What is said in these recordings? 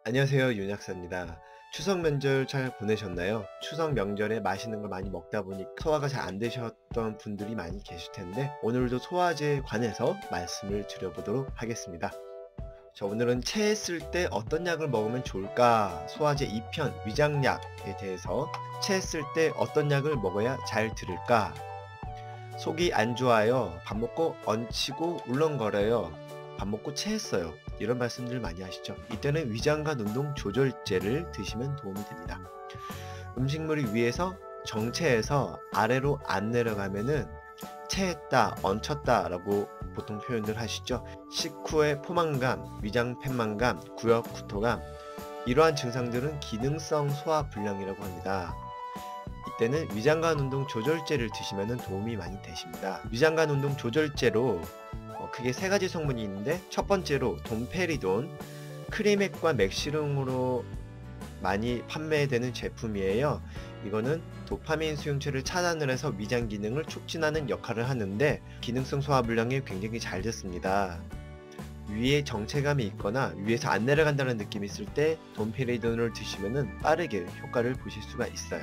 안녕하세요, 윤약사입니다. 추석 명절 잘 보내셨나요? 추석 명절에 맛있는 걸 많이 먹다 보니 소화가 잘 안 되셨던 분들이 많이 계실 텐데 오늘도 소화제에 관해서 말씀을 드려보도록 하겠습니다. 자, 오늘은 체했을 때 어떤 약을 먹으면 좋을까? 소화제 2편 위장약에 대해서 체했을 때 어떤 약을 먹어야 잘 들을까? 속이 안 좋아요. 밥 먹고 얹히고 울렁거려요. 밥 먹고 체했어요. 이런 말씀들 많이 하시죠. 이때는 위장관 운동 조절제를 드시면 도움이 됩니다. 음식물이 위에서 정체해서 아래로 안 내려가면은 체했다, 얹혔다 라고 보통 표현을 하시죠. 식후의 포만감, 위장 팽만감, 구역 구토감, 이러한 증상들은 기능성 소화불량이라고 합니다. 이때는 위장관 운동 조절제를 드시면 도움이 많이 되십니다. 위장관 운동 조절제로 크게 세 가지 성분이 있는데, 첫 번째로 돈페리돈, 크리맥과 맥시름으로 많이 판매되는 제품이에요. 이거는 도파민 수용체를 차단을 해서 위장 기능을 촉진하는 역할을 하는데 기능성 소화불량에 굉장히 잘 됐습니다. 위에 정체감이 있거나 위에서 안 내려간다는 느낌이 있을 때 돈페리돈을 드시면 빠르게 효과를 보실 수가 있어요.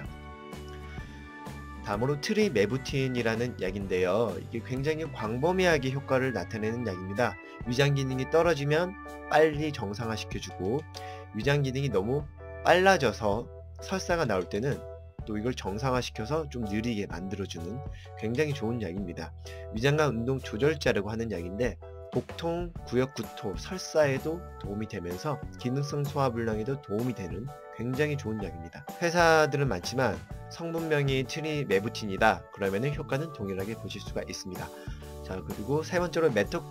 다음으로 트리메부틴이라는 약인데요. 이게 굉장히 광범위하게 효과를 나타내는 약입니다. 위장 기능이 떨어지면 빨리 정상화시켜주고, 위장 기능이 너무 빨라져서 설사가 나올 때는 또 이걸 정상화시켜서 좀 느리게 만들어주는 굉장히 좋은 약입니다. 위장관 운동 조절제라고 하는 약인데 복통, 구역구토, 설사에도 도움이 되면서 기능성 소화불량에도 도움이 되는 굉장히 좋은 약입니다. 회사들은 많지만 성분명이 트리메부틴이다 그러면 효과는 동일하게 보실 수가 있습니다. 자, 그리고 세 번째로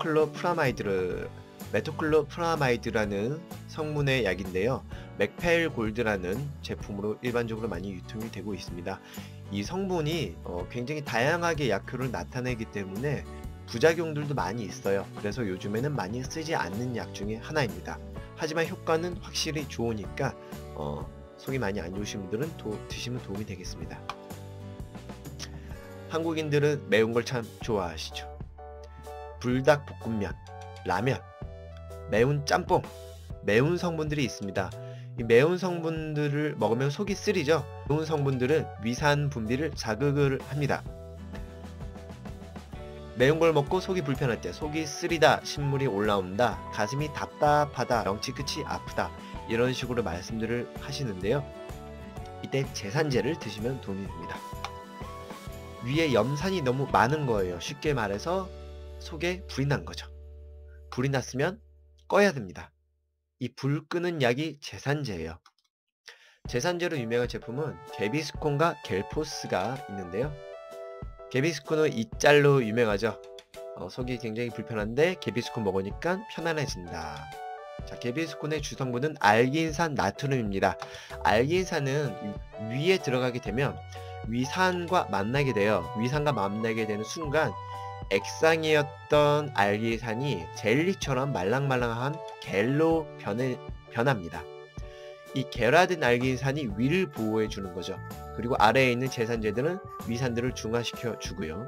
메토클로프라마이드라는 성분의 약인데요. 맥펠골드라는 제품으로 일반적으로 많이 유통이 되고 있습니다. 이 성분이 굉장히 다양하게 약효를 나타내기 때문에 부작용들도 많이 있어요. 그래서 요즘에는 많이 쓰지 않는 약 중에 하나입니다. 하지만 효과는 확실히 좋으니까 속이 많이 안 좋으신 분들은 드시면 도움이 되겠습니다. 한국인들은 매운 걸 참 좋아하시죠. 불닭볶음면, 라면, 매운 짬뽕, 매운 성분들이 있습니다. 이 매운 성분들을 먹으면 속이 쓰리죠. 매운 성분들은 위산 분비를 자극을 합니다. 매운 걸 먹고 속이 불편할 때, 속이 쓰리다, 신물이 올라온다, 가슴이 답답하다, 명치 끝이 아프다, 이런 식으로 말씀들을 하시는데요. 이때 제산제를 드시면 도움이 됩니다. 위에 염산이 너무 많은 거예요. 쉽게 말해서 속에 불이 난 거죠. 불이 났으면 꺼야 됩니다. 이 불 끄는 약이 제산제예요. 제산제로 유명한 제품은 개비스콘과 겔포스가 있는데요. 개비스콘은 이짤로 유명하죠. 속이 굉장히 불편한데 개비스콘 먹으니까 편안해진다. 자, 개비스콘의 주성분은 알긴산 나트륨입니다. 알긴산은 위에 들어가게 되면 위산과 만나게 돼요. 위산과 만나게 되는 순간 액상이었던 알긴산이 젤리처럼 말랑말랑한 겔로 변합니다. 이 겔화된 알긴산이 위를 보호해 주는 거죠. 그리고 아래에 있는 제산제들은 위산들을 중화시켜 주고요.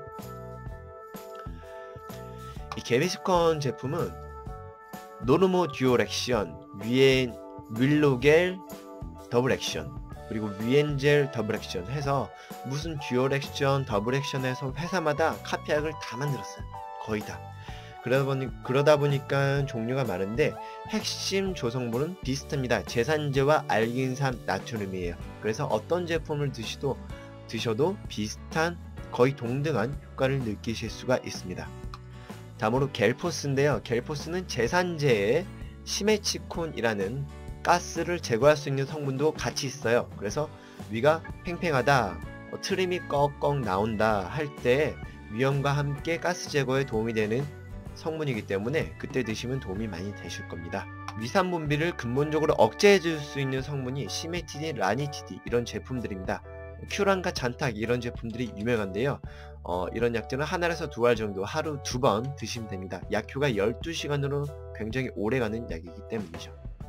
이 개비스콘 제품은 노르모 듀얼 액션, 윌로겔 더블 액션, 그리고 위엔젤 더블 액션 해서 무슨 듀얼 액션, 더블 액션 해서 회사마다 카피약을 다 만들었어요. 거의 다. 그러다 보니까 종류가 많은데 핵심 조성물은 비슷합니다. 제산제와 알긴산 나트륨이에요. 그래서 어떤 제품을 드셔도 비슷한, 거의 동등한 효과를 느끼실 수가 있습니다. 다음으로 겔포스인데요. 겔포스는 제산제에 시메치콘이라는 가스를 제거할 수 있는 성분도 같이 있어요. 그래서 위가 팽팽하다, 트림이 꺽꺽 나온다 할 때 위염과 함께 가스 제거에 도움이 되는 성분이기 때문에 그때 드시면 도움이 많이 되실 겁니다. 위산 분비를 근본적으로 억제해 줄 수 있는 성분이 시메티딘, 라니티디 이런 제품들입니다. 큐란과 잔탁 이런 제품들이 유명한데요. 이런 약들은 하나에서 두 알 정도 하루 2번 드시면 됩니다. 약효가 12시간으로 굉장히 오래가는 약이기 때문이죠.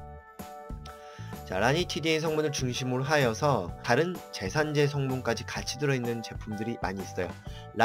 자, 라니티딘 성분을 중심으로 하여서 다른 제산제 성분까지 같이 들어있는 제품들이 많이 있어요.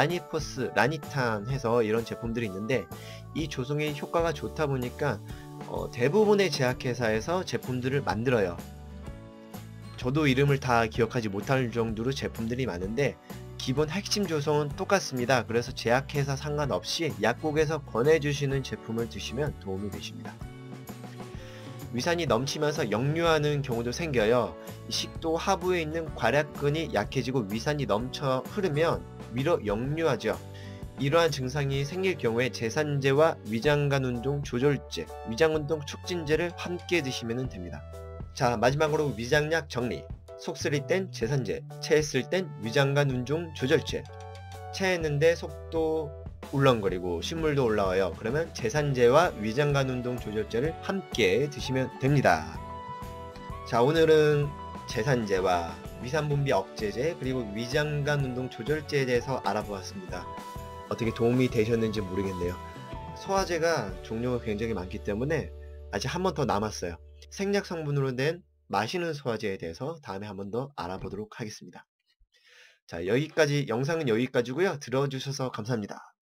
라니포스, 라니탄 해서 이런 제품들이 있는데 이 조성의 효과가 좋다 보니까 대부분의 제약회사에서 제품들을 만들어요. 저도 이름을 다 기억하지 못할 정도로 제품들이 많은데 기본 핵심 조성은 똑같습니다. 그래서 제약회사 상관없이 약국에서 권해주시는 제품을 드시면 도움이 되십니다. 위산이 넘치면서 역류하는 경우도 생겨요. 식도 하부에 있는 괄약근이 약해지고 위산이 넘쳐 흐르면 위로 역류하죠. 이러한 증상이 생길 경우에 제산제와 위장관 운동 조절제, 위장운동 촉진제를 함께 드시면 됩니다. 자, 마지막으로 위장약 정리. 속 쓰릴 땐 제산제, 체했을 땐 위장관 운동 조절제. 체했는데 속도 울렁거리고 신물도 올라와요. 그러면 제산제와 위장관 운동 조절제를 함께 드시면 됩니다. 자, 오늘은 제산제와 위산분비 억제제 그리고 위장관 운동 조절제에 대해서 알아보았습니다. 어떻게 도움이 되셨는지 모르겠네요. 소화제가 종류가 굉장히 많기 때문에 아직 한 번 더 남았어요. 생략 성분으로 된 마시는 소화제에 대해서 다음에 한 번 더 알아보도록 하겠습니다. 자, 영상은 여기까지고요. 들어주셔서 감사합니다.